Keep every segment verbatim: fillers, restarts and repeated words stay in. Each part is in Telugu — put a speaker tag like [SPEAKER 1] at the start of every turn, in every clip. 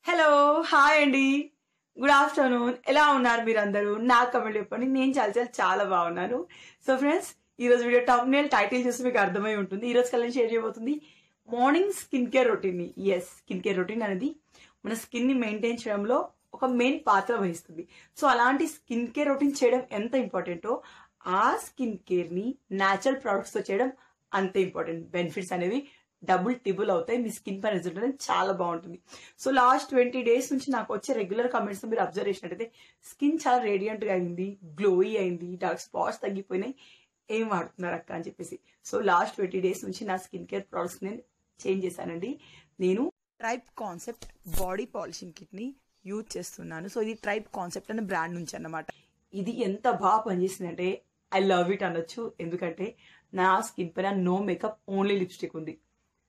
[SPEAKER 1] హలో హాయ్ అండి గుడ్ ఆఫ్టర్నూన్ ఎలా ఉన్నారు మీరందరూ నాకు కమెంట్ చెప్పండి నేను చాలా చాలా చాలా బాగున్నాను సో ఫ్రెండ్స్ ఈ రోజు వీడియో థంబ్నెయిల్ టైటిల్ చూసి మీకు అర్థమై ఉంటుంది ఈ రోజు కలెక్షన్ షేర్ చేయబోతుంది మార్నింగ్ స్కిన్ కేర్ రొటీన్ ని ఎస్ స్కిన్ కేర్ రొటీన్ అనేది మన స్కిన్ ని మెయింటైన్ చేయడంలో ఒక మెయిన్ పాత్ర వహిస్తుంది సో అలాంటి స్కిన్ కేర్ రొటీన్ చేయడం ఎంత ఇంపార్టెంటో ఆ స్కిన్ కేర్ ని న్యాచురల్ ప్రొడక్ట్స్ తో చేయడం అంతే ఇంపార్టెంట్ బెనిఫిట్స్ అనేవి డబుల్ టిబుల్ అవుతాయి మీ స్కిన్ పై రిజల్ట్ అనేది చాలా బాగుంటుంది సో లాస్ట్ ట్వంటీ డేస్ నుంచి నాకు వచ్చే రెగ్యులర్ కమెంట్స్ మీరు అబ్జర్వ్ చేసినట్టయితే స్కిన్ చాలా రేడియంట్ గా అయింది గ్లోయి అయింది డార్క్ స్పాట్స్ తగ్గిపోయినాయి ఏం వాడుతున్నారు అక్క అని చెప్పేసి సో లాస్ట్ ట్వంటీ డేస్ నుంచి నా స్కిన్ కేర్ ప్రొడక్ట్స్ నేను చేంజ్ చేశానండి నేను tribe concept body polishing kit ని యూజ్ చేస్తున్నాను సో ఇది ట్రైబ్ కాన్సెప్ట్ అనే బ్రాండ్ నుంచి అన్నమాట ఇది ఎంత బాగా పనిచేసిందంటే ఐ లవ్ ఇట్ అనొచ్చు ఎందుకంటే నా స్కిన్ పైన నో మేకప్ ఓన్లీ లిప్స్టిక్ ఉంది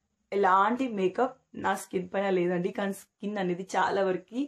[SPEAKER 1] ఎలాంటి మేకప్ నా స్కిన్ పైన లేదండి కానీ స్కిన్ అనేది చాలా వరకు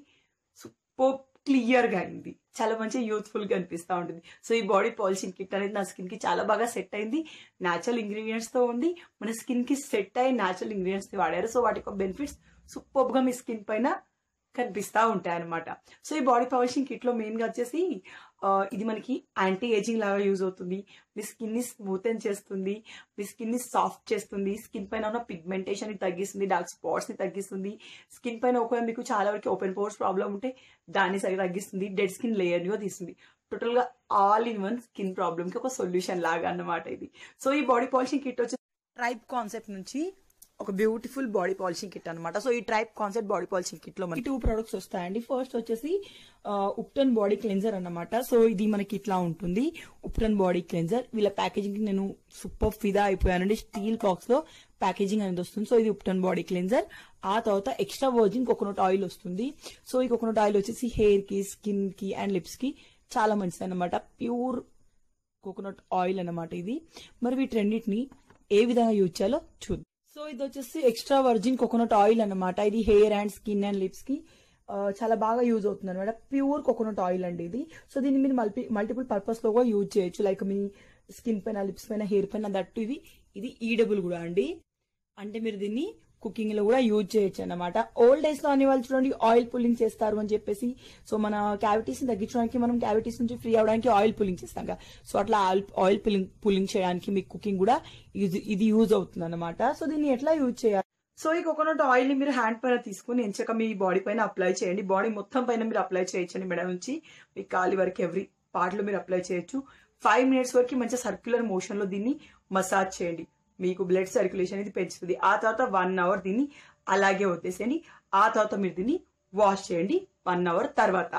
[SPEAKER 1] సూపర్ క్లియర్ గా అయింది చాలా మంచి యూత్ఫుల్ గా అనిపిస్తూ ఉంటుంది సో ఈ బాడీ పాలిషింగ్ కిట్ అనేది నా స్కిన్ కి చాలా బాగా సెట్ అయింది న్యాచురల్ ఇంగ్రీడియంట్స్ తో ఉంది మన స్కిన్ కి సెట్ అయ్యి న్యాచురల్ ఇంగ్రీడియంట్స్ వాడారు సో వాటి యొక్క బెనిఫిట్స్ సూపర్ గా మీ స్కిన్ పైన కనిపిస్తూ ఉంటాయి అనమాట సో ఈ బాడీ పాలిషింగ్ కిట్ లో మెయిన్ గా వచ్చేసి ఇది మనకి యాంటీ ఏజింగ్ లాగా యూజ్ అవుతుంది మీ స్కిన్ ని స్మూతెన్ చేస్తుంది మీ స్కిన్ ని సాఫ్ట్ చేస్తుంది స్కిన్ పైన ఉన్న పిగ్మెంటేషన్ ని తగ్గిస్తుంది డార్క్ స్పాట్స్ ని తగ్గిస్తుంది స్కిన్ పైన ఒకవేళ మీకు చాలా వరకు ఓపెన్ పోర్స్ ప్రాబ్లం ఉంటే దాన్ని సరిగ్గా తగ్గిస్తుంది డెడ్ స్కిన్ లేయర్ ని తీస్తుంది టోటల్ గా all in one skin problem కి ఒక సొల్యూషన్ లాగా అన్నమాట ఇది సో ఈ బాడీ పాలిషింగ్ కిట్ వచ్చి ట్రైబ్ కాన్సెప్ట్ నుంచి ఒక బ్యూటిఫుల్ బాడీ పాలిషింగ్ కిట్ అనమాట సో ఈ tribe concept body polishing kit లో మనకి టూ ప్రొడక్ట్స్ వస్తాయండి ఫస్ట్ వచ్చేసి ఉప్టన్ బాడీ క్లెన్జర్ అన్నమాట సో ఇది మనకి ఇట్లా ఉంటుంది ఉప్టన్ బాడీ క్లెన్జర్ వీళ్ళ ప్యాకేజింగ్ నేను సూపర్ ఫిదా అయిపోయానండి స్టీల్ బాక్స్ లో ప్యాకేజింగ్ అనేది వస్తుంది సో ఇది ఉప్టన్ బాడీ క్లెన్జర్ ఆ తర్వాత ఎక్స్ట్రా వర్జిన్ కోకోనట్ ఆయిల్ వస్తుంది సో ఈ కోకోనట్ ఆయిల్ వచ్చేసి హెయిర్ కి స్కిన్ కి అండ్ లిప్స్ కి చాలా మంచిది అనమాట ప్యూర్ కోకోనట్ ఆయిల్ అన్నమాట ఇది మరి వీటన్నిటిని ఏ విధంగా యూజ్ చేయాలో చూద్దాం సో ఇది వచ్చేసి ఎక్స్ట్రా వర్జిన్ కోకోనట్ ఆయిల్ అనమాట ఇది hair and skin and lips కి చాలా బాగా యూజ్ అవుతుంది అనమాట ప్యూర్ కోకోనట్ ఆయిల్ అండి ఇది సో దీన్ని మీరు మల్టీ మల్టిపుల్ పర్పస్ లో కూడా యూజ్ చేయొచ్చు లైక్ మీ స్కిన్ పైన లిప్స్ పైన హెయిర్ పైన దట్టు ఇది ఇది ఈడబుల్ కూడా అండి అంటే మీరు దీన్ని కుకింగ్ లో కూడా యూజ్ చేయొచ్చు అనమాట ఓల్డ్ డేస్ లో అనే వాళ్ళు చూడండి ఆయిల్ పుల్లింగ్ చేస్తారు అని చెప్పేసి సో మన క్యావిటీస్ ని తగ్గించడానికి మనం క్యావిటీస్ నుంచి ఫ్రీ అవడానికి ఆయిల్ పుల్లింగ్ చేస్తాం కదా సో అట్లా ఆయిల్ పుల్లింగ్ పుల్లింగ్ చేయడానికి మీకు కుకింగ్ కూడా ఇది యూజ్ అవుతుంది అనమాట సో దీన్ని ఎట్లా యూజ్ చేయాలి సో ఈ కోకోనట్ ఆయిల్ ని మీరు హ్యాండ్ పైన తీసుకుని ఎంచక మీ బాడీ పైన అప్లై చేయండి బాడీ మొత్తం పైన మీరు అప్లై చేయొచ్చండి మెడ నుంచి మీ కాలి వరకు ఎవ్రీ పార్ట్ లో మీరు అప్లై చేయొచ్చు ఫైవ్ మినిట్స్ వరకు మంచిగా సర్క్యులర్ మోషన్ లో దీన్ని మసాజ్ చేయండి మీకు బ్లడ్ సర్క్యులేషన్ అనేది పెంచుతుంది ఆ తర్వాత వన్ అవర్ దీన్ని అలాగే వదిలేసేయండి ఆ తర్వాత మీరు దీన్ని వాష్ చేయండి వన్ అవర్ తర్వాత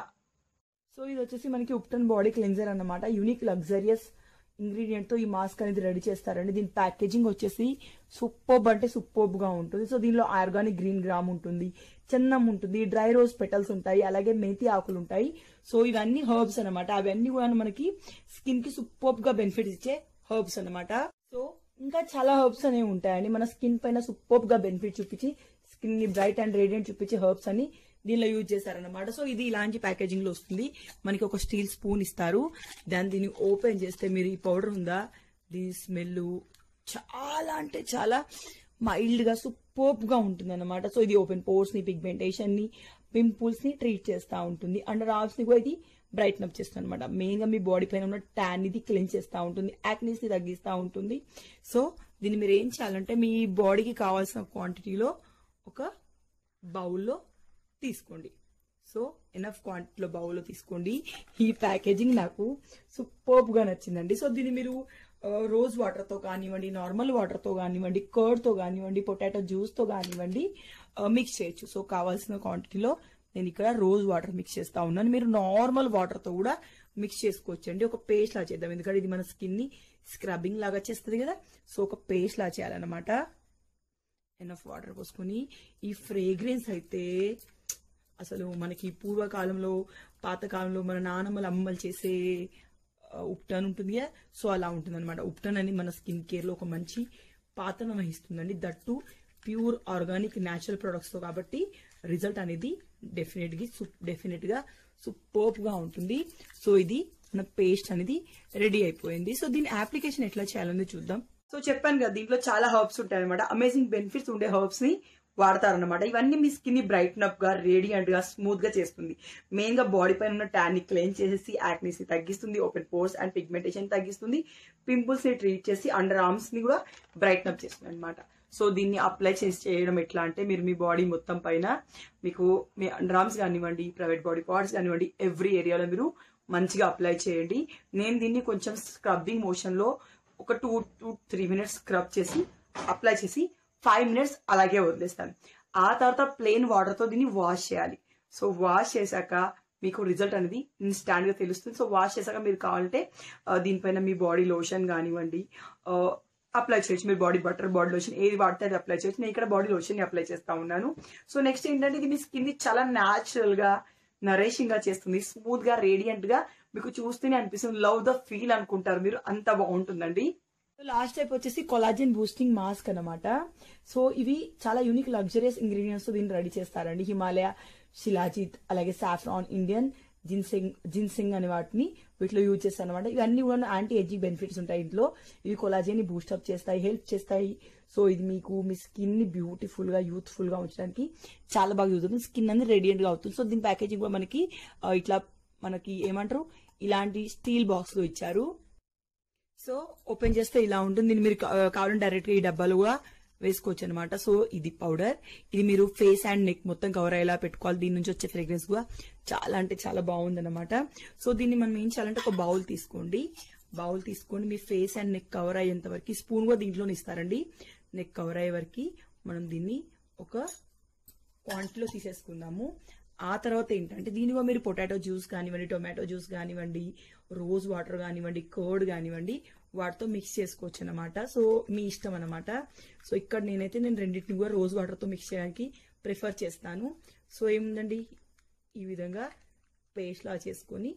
[SPEAKER 1] సో ఇది వచ్చేసి మనకి ఉప్టన్ బాడీ క్లెన్జర్ అన్నమాట యూనిక్ లగ్జరియస్ ఇంగ్రీడియంట్ తో ఈ మాస్క్ అనేది రెడీ చేస్తారండి దీని ప్యాకేజింగ్ వచ్చేసి సూపర్బ్ అంటే సూపర్బ్ గా ఉంటుంది సో దీనిలో ఆర్గానిక్ గ్రీన్ గ్రామ్ ఉంటుంది చందనం ఉంటుంది డ్రై రోజ్ పెటల్స్ ఉంటాయి అలాగే మేతి ఆకులు ఉంటాయి సో ఇవన్నీ హర్బ్స్ అనమాట అవన్నీ కూడా మనకి స్కిన్ కి సూపర్బ్ గా బెనిఫిట్స్ ఇచ్చే హర్బ్స్ అనమాట సో ఇంకా చాలా హర్బ్స్ అనేవి ఉంటాయండి మన స్కిన్ పైన సూపర్బ్ గా బెనిఫిట్ చూపించి స్కిన్ ని బ్రైట్ అండ్ రేడియంట్ చూపించే హర్బ్స్ అని దీనిలో యూజ్ చేశారనమాట సో ఇది ఇలాంటి ప్యాకేజింగ్ లో వస్తుంది మనకి ఒక స్టీల్ స్పూన్ ఇస్తారు దాన్ని దీన్ని ఓపెన్ చేస్తే మీరు ఈ పౌడర్ ఉందా దీని స్మెల్ చాలా అంటే చాలా మైల్డ్ గా సూపర్బ్ గా ఉంటుంది అనమాట సో ఇది ఓపెన్ పోర్స్ ని పిగ్మెంటేషన్ ని పింపుల్స్ ని ట్రీట్ చేస్తూ ఉంటుంది అండర్ ఆర్మ్స్ ని కూడా ఇది బ్రైట్న్ అప్ చేస్తుంది అనమాట మెయిన్ గా మీ బాడీ పైన ఉన్న ట్యాన్ ఇది క్లీన్ చేస్తూ ఉంటుంది యాక్నీస్ ని తగ్గిస్తూ ఉంటుంది సో దీన్ని మీరు ఏం చేయాలంటే మీ బాడీకి కావాల్సిన క్వాంటిటీలో ఒక బౌల్లో తీసుకోండి సో ఎనఫ్ క్వాంటిటీలో బౌల్లో తీసుకోండి ఈ ప్యాకేజింగ్ నాకు సూపర్బ్ గా నచ్చిందండి సో దీన్ని మీరు రోజ్ వాటర్ తో కానివ్వండి నార్మల్ వాటర్ తో కానివ్వండి కర్డ్ తో కానివ్వండి పొటాటో జ్యూస్ తో కానివ్వండి మిక్స్ చేయొచ్చు సో కావాల్సిన క్వాంటిటీలో నేను ఇక్కడ రోజ్ వాటర్ మిక్స్ చేస్తా ఉన్నాను మీరు నార్మల్ వాటర్ తో కూడా మిక్స్ చేసుకోవచ్చండి ఒక పేస్ట్ లా చేద్దాం ఎందుకంటే ఇది మన స్కిన్ ని స్క్రబ్బింగ్ లాగా చేస్తుంది కదా సో ఒక పేస్ట్ లా చేయాలన్నమాట ఎనఫ్ వాటర్ పోసుకుని ఈ ఫ్రేగ్రెన్స్ అయితే అసలు మనకి పూర్వకాలంలో పాతకాలంలో మన నానమ్మలు అమ్మలు చేసే ఉప్టన్ ఉంటుంది కదా సో అలా ఉంటుంది అనమాట ఉప్టన్ అని మన స్కిన్ కేర్ లో ఒక మంచి పాత్రను వహిస్తుందండి that pure organic natural products తో కాబట్టి రిజల్ట్ అనేది డెఫినెట్ గా డెఫినెట్ గా సూపర్బ్ గా ఉంటుంది సో ఇది మన పేస్ట్ అనేది రెడీ అయిపోయింది సో దీని అప్లికేషన్ ఎట్లా చేయాలని చూద్దాం సో చెప్పాను కదా దీంట్లో చాలా హర్బ్స్ ఉంటాయి అనమాట అమేజింగ్ బెనిఫిట్స్ ఉండే హర్బ్స్ ని వాడతారనమాట. ఇవన్నీ మీ స్కిన్ ని బ్రైట్న్ అప్ గా, రేడియంట్ గా, స్మూత్ గా చేస్తుంది. మెయిన్ గా బాడీ పైన ఉన్న ట్యాన్ ని క్లెయిన్ చేసేసి యాక్నీస్ ని తగ్గిస్తుంది, ఓపెన్ పోర్స్ అండ్ పిగ్మెంటేషన్ తగ్గిస్తుంది, పింపుల్స్ ని ట్రీట్ చేసి అండర్ ఆర్మ్స్ ని కూడా బ్రైట్న్ అప్ చేస్తుంది అనమాట. సో దీన్ని అప్లై చేసి చేయడం ఎట్లా అంటే, మీరు మీ బాడీ మొత్తం పైన మీకు మీ అండర్ ఆర్మ్స్ కానివ్వండి, ప్రైవేట్ బాడీ పార్ట్స్ కానివ్వండి, ఎవ్రీ ఏరియాలో మీరు మంచిగా అప్లై చేయండి. నేను దీన్ని కొంచెం స్క్రబ్బింగ్ మోషన్ లో ఒక two two three minutes scrub చేసి అప్లై చేసి ఫైవ్ మినిట్స్ అలాగే వదిలేస్తాను. ఆ తర్వాత ప్లెయిన్ వాటర్ తో దీన్ని వాష్ చేయాలి. సో వాష్ చేశాక మీకు రిజల్ట్ అనేది ఇన్స్టాంట్ గా తెలుస్తుంది. సో వాష్ చేశాక మీరు కావాలంటే దీనిపైన మీ బాడీ లోషన్ కానివ్వండి అప్లై చేయొచ్చు. మీరు బాడీ బటర్, బాడీ లోషన్ ఏది వాడితే అది అప్లై చేయొచ్చు. నేను ఇక్కడ బాడీ లోషన్ ని అప్లై చేస్తా ఉన్నాను. సో నెక్స్ట్ ఏంటంటే, ఇది మీ స్కిన్ ని చాలా న్యాచురల్ గా, నరేషింగ్ గా చేస్తుంది. స్మూత్ గా, రేడియంట్ గా మీకు చూస్తేనే అనిపిస్తుంది. లవ్ ద ఫీల్ అనుకుంటారు మీరు, అంత బాగుంటుందండి. లాస్ట్ టైప్ వచ్చేసి కొలాజన్ బూస్టింగ్ మాస్క్ అనమాట. సో ఇవి చాలా యూనిక్ లగ్జరియస్ ఇంగ్రీడియంట్స్ తో దీన్ని రెడీ చేస్తారండి. హిమాలయ, శిలాజిత్, అలాగే సాఫ్రాన్, ఇండియన్ జిన్సింగ్ జిన్సింగ్ అనే వాటిని వీటిలో యూజ్ చేస్తాను అనమాట. ఇవన్నీ కూడా యాంటీ ఏజింగ్ బెనిఫిట్స్ ఉంటాయి ఇంట్లో. ఇవి కొలాజన్ ని బూస్టప్ చేస్తాయి, హెల్ప్ చేస్తాయి. సో ఇది మీకు మీ స్కిన్ ని బ్యూటిఫుల్ గా, యూత్ఫుల్ గా ఉంచడానికి చాలా బాగా యూజ్ అవుతుంది. స్కిన్ అనేది రేడియంట్ గా అవుతుంది. సో దీని ప్యాకేజింగ్ కూడా మనకి ఇట్లా మనకి ఏమంటారు ఇలాంటి స్టీల్ బాక్స్ లో ఇచ్చారు. సో ఓపెన్ చేస్తే ఇలా ఉంటుంది. దీన్ని మీరు కావాలంటే డైరెక్ట్ గా ఈ డబ్బాలు కూడా వేసుకోవచ్చు అనమాట. సో ఇది పౌడర్, ఇది మీరు ఫేస్ అండ్ నెక్ మొత్తం కవర్ అయ్యేలా పెట్టుకోవాలి. దీని నుంచి వచ్చే ఫ్రేగ్రెన్స్ కూడా చాలా అంటే చాలా బాగుంది అనమాట. సో దీన్ని మనం ఏం చేయాలంటే, ఒక బౌల్ తీసుకోండి. బౌల్ తీసుకొని మీ ఫేస్ అండ్ నెక్ కవర్ అయ్యేంత వరకు, స్పూన్ కూడా దీంట్లోనే ఇస్తారండి. నెక్ కవర్ అయ్యే వరకు మనం దీన్ని ఒక క్వాంటిటీలో తీసేసుకుందాము. ఆ తర్వాత ఏంటంటే, దీనిలో మీరు పొటాటో జ్యూస్ కానివ్వండి, టొమాటో జ్యూస్ కానివ్వండి, రోజ్ వాటర్ కానివ్వండి, కర్డ్ కానివ్వండి, వాటితో మిక్స్ చేసుకోవచ్చు అనమాట. సో మీ ఇష్టం అనమాట. సో ఇక్కడ నేనైతే నేను రెండింటిని కూడా రోజ్ వాటర్తో మిక్స్ చేయడానికి ప్రిఫర్ చేస్తాను. సో ఏముందండి, ఈ విధంగా పేస్ట్ లా చేసుకొని,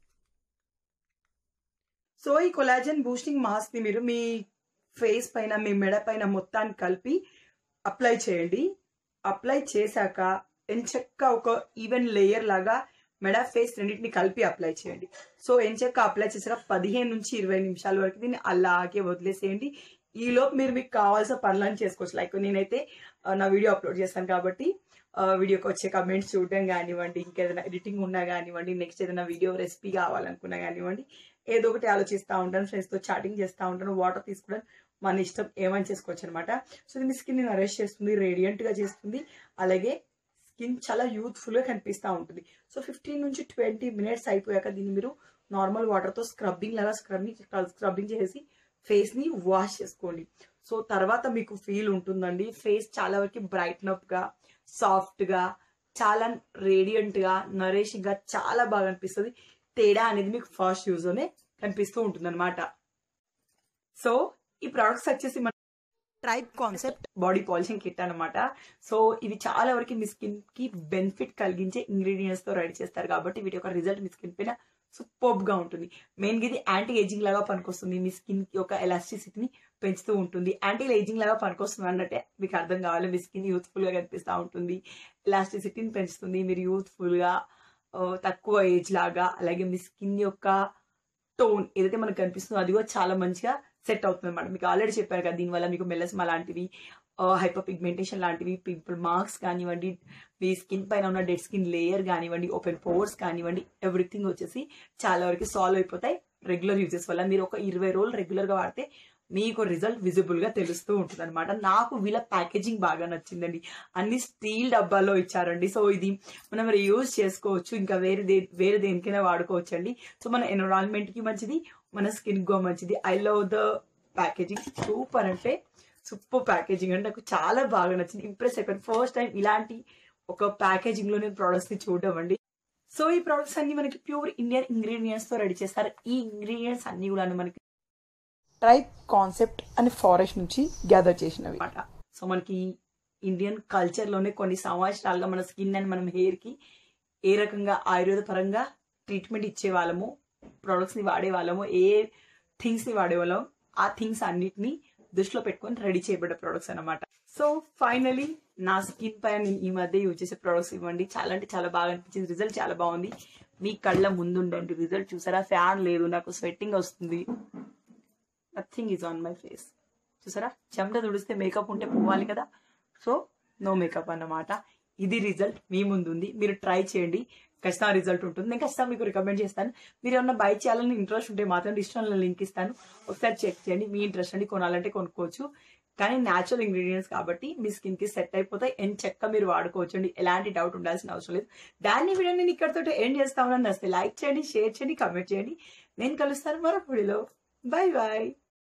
[SPEAKER 1] సో ఈ కొలాజన్ బూస్టింగ్ మాస్క్ ని మీరు మీ ఫేస్ పైన, మీ మెడ పైన మొత్తాన్ని కలిపి అప్లై చేయండి. అప్లై చేశాక ఎంచక్క ఒక ఈవెన్ లేయర్ లాగా మెడ, ఫేస్ రెండింటిని కలిపి అప్లై చేయండి. సో ఎంచక్క అప్లై చేసాక పదిహేను నుంచి ఇరవై నిమిషాల వరకు దీన్ని అలాగే వదిలేసేయండి. ఈ లోపు మీరు మీకు కావాల్సిన పనులను చేసుకోవచ్చు. లైక్ నేనైతే నా వీడియో అప్లోడ్ చేస్తాను కాబట్టి వీడియోకి వచ్చే కమెంట్స్ చూడడం కానివ్వండి, ఇంకేదైనా ఎడిటింగ్ ఉన్నా కానివ్వండి, నెక్స్ట్ ఏదైనా వీడియో రెసిపీ కావాలనుకున్నా కానివ్వండి, ఏదో ఒకటి ఆలోచిస్తూ ఉంటాను. ఫ్రెండ్స్తో చాటింగ్ చేస్తూ ఉంటాను. వాటర్ తీసుకోవడం మన ఇష్టం, ఏమని చేసుకోవచ్చు అనమాట. సో ఇది మీ స్కిన్ ని నరిష్ చేస్తుంది, రేడియంట్ గా చేస్తుంది, అలాగే స్కిన్ చాలా యూత్ఫుల్ గా కనిపిస్తూ ఉంటుంది. సో ఫిఫ్టీన్ నుంచి ట్వంటీ మినిట్స్ అయిపోయాక దీన్ని మీరు నార్మల్ వాటర్ తో స్క్రబ్బింగ్ లాగా స్క్రబ్బింగ్ స్క్రబ్బింగ్ చేసి ఫేస్ ని వాష్ చేసుకోండి. సో తర్వాత మీకు ఫీల్ ఉంటుందండి, ఫేస్ చాలా వరకు బ్రైట్న్ అప్ గా, సాఫ్ట్ గా, చాలా రేడియంట్ గా, నరేషింగ్ గా చాలా బాగా అనిపిస్తుంది. తేడా అనేది మీకు ఫస్ట్ యూజ్ లోనే కనిపిస్తూ ఉంటుంది అనమాట. సో ఈ ప్రొడక్ట్స్ వచ్చేసి మన Tribe concept body polishing kit అనమాట. సో ఇవి చాలా వరకు మీ స్కిన్ కి బెనిఫిట్ కలిగించే ఇంగ్రీడియంట్స్ తో రెడీ చేస్తారు కాబట్టి వీటి యొక్క రిజల్ట్ మీ స్కిన్ పైన సూపర్బ్ గా ఉంటుంది. మెయిన్ గా ఇది యాంటీ ఏజింగ్ లాగా పనికొస్తుంది. మీ స్కిన్ కి ఒక ఎలాస్టిసిటీని పెంచుతూ ఉంటుంది. యాంటీ ఏజింగ్ లాగా పనికొస్తుంది అన్నట్టే మీకు అర్థం కావాలి. మీ స్కిన్ యూత్ఫుల్ గా కనిపిస్తూ ఉంటుంది, ఎలాస్టిసిటీని పెంచుతుంది. మీరు యూత్ఫుల్ గా, తక్కువ ఏజ్ లాగా, అలాగే మీ స్కిన్ యొక్క టోన్ ఏదైతే మనకు కనిపిస్తుందో అది కూడా చాలా మంచిగా సెట్ అవుతుంది అనమాట. మీకు ఆల్రెడీ చెప్పారు కదా, దీనివల్ల మీకు మెల్లస్మా లాంటివి, హైపర్ పిగ్మెంటేషన్ లాంటివి, పింపుల్ మార్క్స్ కానివ్వండి, మీ స్కిన్ పైన ఉన్న డెడ్ స్కిన్ లేయర్ కానివ్వండి, ఓపెన్ పోర్స్ కానివ్వండి, ఎవ్రీథింగ్ వచ్చేసి చాలా వరకు సాల్వ్ అయిపోతాయి రెగ్యులర్ యూజెస్ వల్ల. మీరు ఒక ఇరవై రోజులు రెగ్యులర్ గా వాడితే మీకు రిజల్ట్ విజిబుల్ గా తెలుస్తూ ఉంటుంది అనమాట. నాకు వీళ్ళ ప్యాకేజింగ్ బాగా నచ్చిందండి. అన్ని స్టీల్ డబ్బాలో ఇచ్చారండి. సో ఇది మనం యూజ్ చేసుకోవచ్చు, ఇంకా వేరే దే వేరే దేనికైనా వాడుకోవచ్చు అండి. సో మన ఎన్విరాన్మెంట్ కి మంచిది, మన స్కిన్ కు మంచిది. I love the packaging, super అంటే సూపర్ ప్యాకేజింగ్ అంటే నాకు చాలా బాగా నచ్చింది. ఇంప్రెస్ అయిపోయింది. ఫస్ట్ టైం ఇలాంటి ఒక ప్యాకేజింగ్ లో నేను ప్రొడక్ట్స్ ని చూడడం అండి. సో ఈ ప్రొడక్ట్స్ అన్ని మనకి ప్యూర్ ఇండియన్ ఇంగ్రీడియంట్స్ తో రెడీ చేస్తారు. ఈ ఇంగ్రీడియంట్స్ అన్ని కూడా మనకి ట్రైబ్ కాన్సెప్ట్ అనే ఫారెస్ట్ నుంచి గ్యాదర్ చేసినవి అన్నమాట. సో మనకి ఇండియన్ కల్చర్ లోనే కొన్ని సంవత్సరాలుగా మన స్కిన్ అండ్ మనం హెయిర్ కి ఏ రకంగా ఆయుర్వేద పరంగా ట్రీట్మెంట్ ఇచ్చే వాళ్ళము, ప్రొడక్ట్స్ ని వాడే వాళ్ళము, ఏ థింగ్స్ ని వాడేవాళ్ళం, ఆ థింగ్స్ అన్నిటిని దృష్టిలో పెట్టుకొని రెడీ చేయబడ్డ ప్రొడక్ట్స్ అనమాట. సో ఫైనలీ నా స్కిన్ పైన నేను ఈ మధ్య యూజ్ చేసే ప్రొడక్ట్స్ ఇవ్వండి. చాలా అంటే చాలా బాగా అనిపించింది. రిజల్ట్ చాలా బాగుంది. మీ కళ్ళ ముందుండండి రిజల్ట్. చూసారా, ఫ్యాన్ లేదు, నాకు స్వెట్టింగ్ వస్తుంది, nothing is on my face. చూసారా, చెమట తుడిస్తే మేకప్ ఉంటే పోవాలి కదా. సో నో మేకప్ అన్నమాట. ఇది రిజల్ట్ మీ ముందు ఉంది, మీరు ట్రై చేయండి, ఖచ్చితంగా రిజల్ట్ ఉంటుంది. నేను ఖచ్చితంగా మీకు రికమెండ్ చేస్తాను. మీరు ఏమన్నా బై చేయాలని ఇంట్రెస్ట్ ఉంటే మాత్రం డిస్క్రిప్షన్లో లింక్ ఇస్తాను, ఒకసారి చెక్ చేయండి. మీ ఇంట్రెస్ట్ అండి, కొనాలంటే కొనుక్కోవచ్చు. కానీ న్యాచురల్ ఇంగ్రీడియంట్స్ కాబట్టి మీ స్కిన్ కి సెట్ అయిపోతాయి, అండ్ చక్కగా మీరు వాడుకోవచ్చు అండి. ఎలాంటి డౌట్ ఉండాల్సిన అవసరం లేదు. దాన్ని వీడియో నేను ఇక్కడతో ఎండ్ చేస్తామని నచ్చితే లైక్ చేయండి, షేర్ చేయండి, కామెంట్ చేయండి. నేను కలుస్తాను మరొక వీడియోలో. Bye bye.